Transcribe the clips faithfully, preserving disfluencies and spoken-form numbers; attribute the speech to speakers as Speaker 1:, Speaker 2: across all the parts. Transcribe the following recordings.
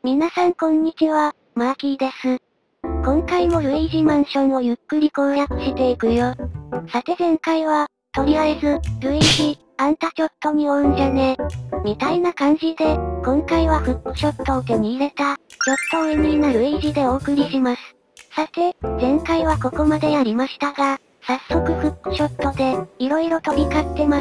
Speaker 1: 皆さんこんにちは、マーキーです。今回もルイージマンションをゆっくり攻略していくよ。さて前回は、とりあえず、ルイージ、あんたちょっと匂うんじゃねみたいな感じで、今回はフックショットを手に入れた、ちょっとウィニーなルイージでお送りします。さて、前回はここまでやりましたが、早速フックショットで、色々飛び交ってます。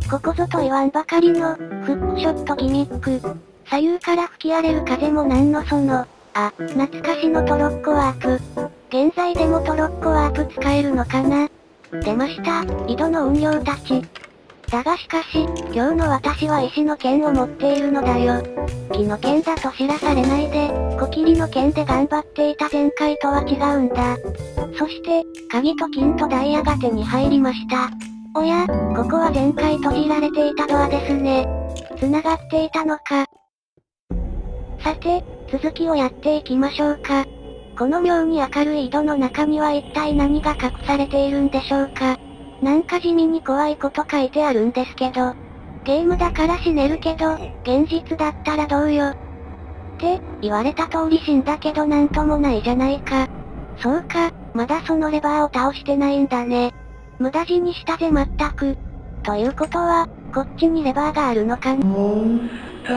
Speaker 1: ここぞと言わんばかりの、フックショットギミック。左右から吹き荒れる風もなんのその、あ、懐かしのトロッコワープ。現在でもトロッコワープ使えるのかな？出ました、井戸の怨霊たち。だがしかし、今日の私は石の剣を持っているのだよ。木の剣だと知らされないで、小切の剣で頑張っていた前回とは違うんだ。そして、鍵と金とダイヤが手に入りました。おや、ここは前回閉じられていたドアですね。繋がっていたのか。さて、続きをやっていきましょうか。この妙に明るい井戸の中には一体何が隠されているんでしょうか。なんか地味に怖いこと書いてあるんですけど。ゲームだから死ねるけど、現実だったらどうよ。って、言われた通り死んだけどなんともないじゃないか。そうか、まだそのレバーを倒してないんだね。無駄死にしたぜまったく。ということは、こっちにレバーがあるのかな。ちょ、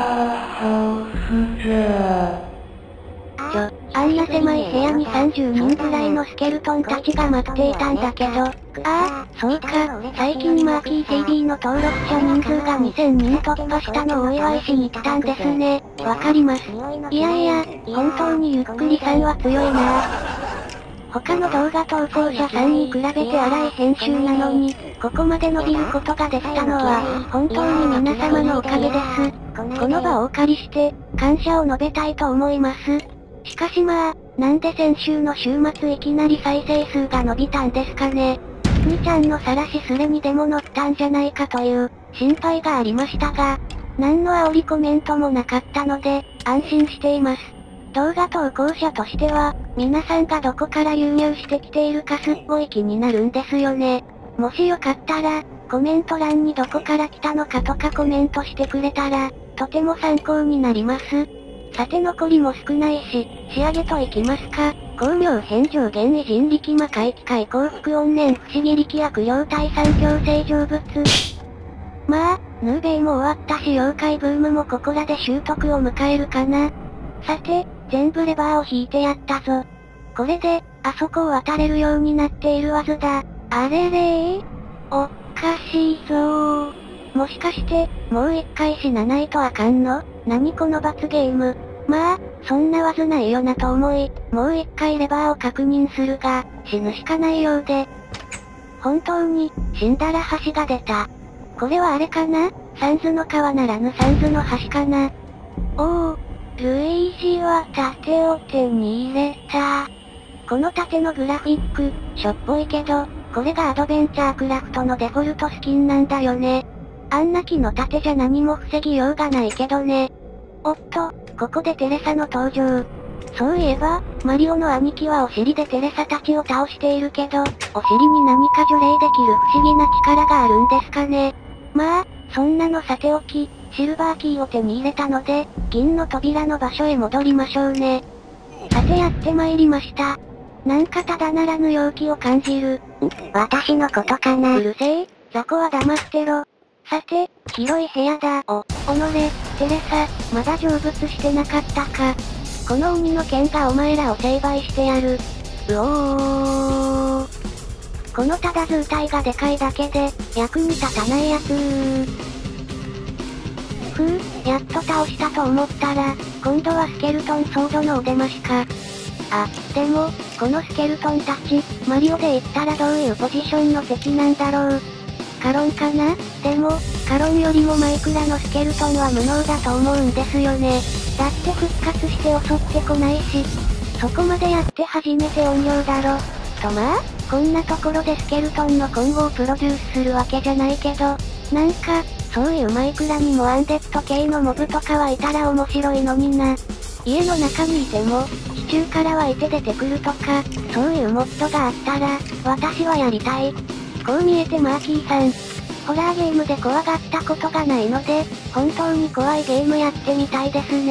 Speaker 1: あんな狭い部屋にさんじゅうにんくらいのスケルトンたちが待っていたんだけど、ああ、そうか、最近マーキー シーディー の登録者人数がにせんにん突破したのをお祝いしに来たんですね。わかります。いやいや、本当にゆっくりさんは強いな。他の動画投稿者さんに比べて荒い編集なのに、ここまで伸びることができたのは、本当に皆様のおかげです。この場をお借りして、感謝を述べたいと思います。しかしまあ、なんで先週の週末いきなり再生数が伸びたんですかね。にちゃんの晒しすれにでも乗ったんじゃないかという、心配がありましたが、何の煽りコメントもなかったので、安心しています。動画投稿者としては、皆さんがどこから流入してきているかすっごい気になるんですよね。もしよかったら、コメント欄にどこから来たのかとかコメントしてくれたら、とても参考になります。さて残りも少ないし、仕上げといきますか。光明変上限偉人力魔界機械幸福怨念不思議力悪霊体三強成成仏。まあ、ヌーベイも終わったし妖怪ブームもここらで習得を迎えるかな。さて、全部レバーを引いてやったぞ。これで、あそこを渡れるようになっているはずだ。あれれーおっかしいぞー。もしかして、もう一回死なないとあかんの？何この罰ゲーム。まあ、そんなはずないよなと思い、もう一回レバーを確認するが、死ぬしかないようで。本当に、死んだら橋が出た。これはあれかな？サンズの川ならぬサンズの橋かな。おお、ルイージは盾を手に入れた。この盾のグラフィック、しょっぽいけど、これがアドベンチャークラフトのデフォルトスキンなんだよね。あんな木の盾じゃ何も防ぎようがないけどね。おっと、ここでテレサの登場。そういえば、マリオの兄貴はお尻でテレサたちを倒しているけど、お尻に何か除霊できる不思議な力があるんですかね。まあ、そんなのさておき、シルバーキーを手に入れたので、銀の扉の場所へ戻りましょうね。さてやってまいりました。なんかただならぬ陽気を感じる。ん？私のことかな？うるせえ、雑魚は黙ってろ。さて、広い部屋だ。お、おのれ、テレサ、まだ成仏してなかったか。この鬼の剣がお前らを成敗してやる。うおー。このただ図体がでかいだけで、役に立たないやつー。ふぅ、やっと倒したと思ったら、今度はスケルトンソードのお出ましか。あ、でも、このスケルトンたち、マリオで言ったらどういうポジションの敵なんだろう。カロンかな？でも、カロンよりもマイクラのスケルトンは無能だと思うんですよね。だって復活して襲ってこないし、そこまでやって初めて怨霊だろ。とまあ、こんなところでスケルトンの今後をプロデュースするわけじゃないけど、なんか、そういうマイクラにもアンデッド系のモブとかはいたら面白いのにな。家の中にいても、地中から湧いて出てくるとか、そういうモッドがあったら、私はやりたい。こう見えてマーキーさん、ホラーゲームで怖がったことがないので、本当に怖いゲームやってみたいですね。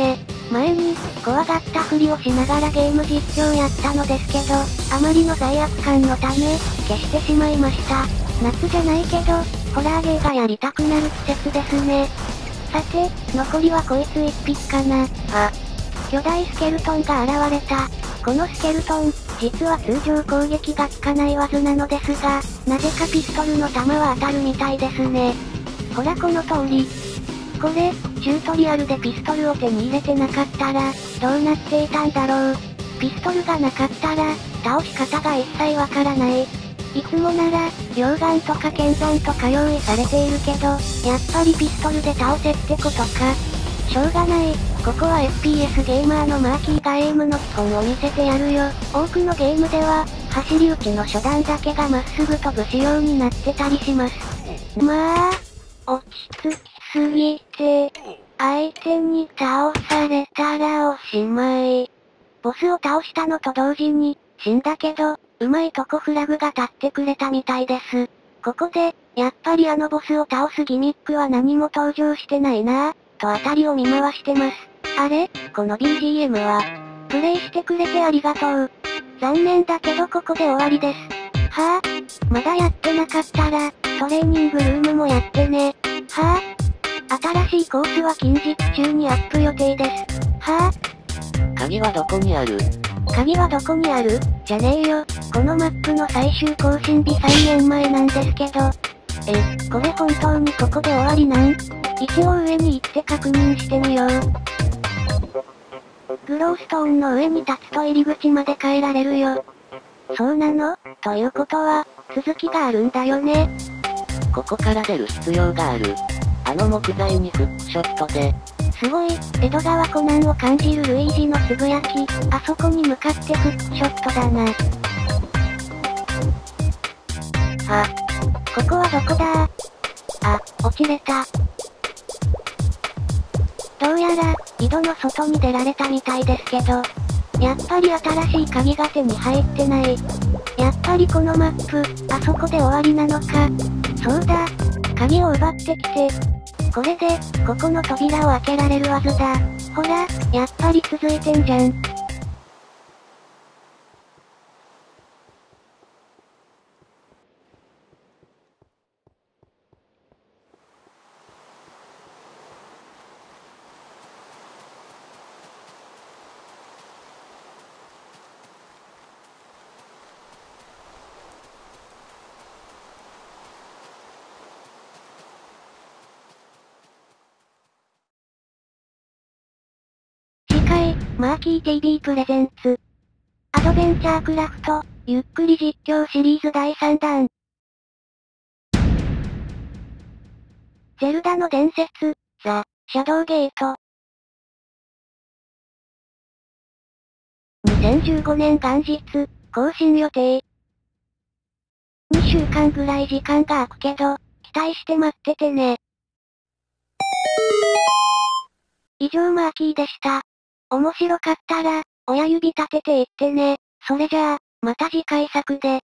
Speaker 1: 前に、怖がったふりをしながらゲーム実況やったのですけど、あまりの罪悪感のため、消してしまいました。夏じゃないけど、ホラーゲーがやりたくなる季節ですね。さて、残りはこいつ一匹かな。あ。巨大スケルトンが現れた。このスケルトン、実は通常攻撃が効かない技なのですが、なぜかピストルの弾は当たるみたいですね。ほらこの通り。これ、チュートリアルでピストルを手に入れてなかったら、どうなっていたんだろう。ピストルがなかったら、倒し方が一切わからない。いつもなら、両ガンとか剣山とか用意されているけど、やっぱりピストルで倒せってことか。しょうがない。ここは エフピーエス ゲーマーのマーキーがエイムの基本を見せてやるよ。多くのゲームでは、走り打ちの初段だけがまっすぐ飛ぶ仕様になってたりします。まあ、落ち着きすぎて、相手に倒されたらおしまい。ボスを倒したのと同時に、死んだけど、うまいとこフラグが立ってくれたみたいです。ここで、やっぱりあのボスを倒すギミックは何も登場してないなぁ、とあたりを見回してます。あれ？この ビージーエム は、プレイしてくれてありがとう。残念だけどここで終わりです。はぁ、まだやってなかったら、トレーニングルームもやってね。はぁ、新しいコースは近日中にアップ予定です。はぁ、
Speaker 2: 鍵はどこにある？
Speaker 1: 鍵はどこにある？じゃねえよ。このマップの最終更新日さんねんまえなんですけど。え、これ本当にここで終わりなん？一応上に行って確認してみよう。グローストーンの上に立つと入り口まで帰られるよ。そうなの？ということは、続きがあるんだよね。
Speaker 2: ここから出る必要がある。あの木材にフックショットで。
Speaker 1: すごい、江戸川コナンを感じるルイージのつぶやき、あそこに向かってフックショットだな。あ、ここはどこだ？あ、落ちれた。どうやら、井戸の外に出られたみたいですけど、やっぱり新しい鍵が手に入ってない。やっぱりこのマップ、あそこで終わりなのか。そうだ、鍵を奪ってきて。これで、ここの扉を開けられるはずだ。ほら、やっぱり続いてんじゃん。次回、マーキー ティービー プレゼンツ。アドベンチャークラフト、ゆっくり実況シリーズだいさんだん。ゼルダの伝説、ザ・シャドウゲート。にせんじゅうごねん元日、更新予定。にしゅうかんぐらい時間が空くけど、期待して待っててね。以上マーキーでした。面白かったら、親指立てて言ってね。それじゃあ、また次回作で。